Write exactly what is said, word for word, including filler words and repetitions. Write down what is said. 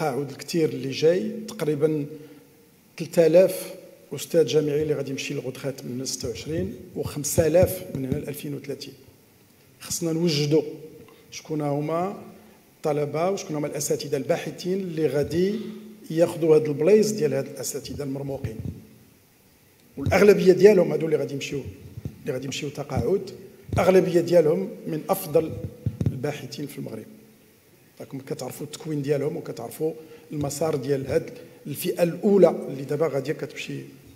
التقاعد الكثير اللي جاي، تقريبا ثلاثة آلاف استاذ جامعي اللي غادي يمشي للغوتخات من ستة وعشرين و خمسة آلاف من هنا ل ألفين وثلاثين. خصنا نوجدوا شكون هما الطلبه وشكون هما الاساتذه الباحثين اللي غادي ياخذوا هاد البلايص ديال هاد الاساتذه المرموقين، والاغلبيه ديالهم هادو اللي غادي يمشيو اللي غادي يمشيو تقاعد، اغلبيه ديالهم من افضل الباحثين في المغرب. راكم كتعرفوا التكوين ديالهم وكتعرفوا المسار ديال هاد الفئه الاولى اللي دابا غاديه كتمشي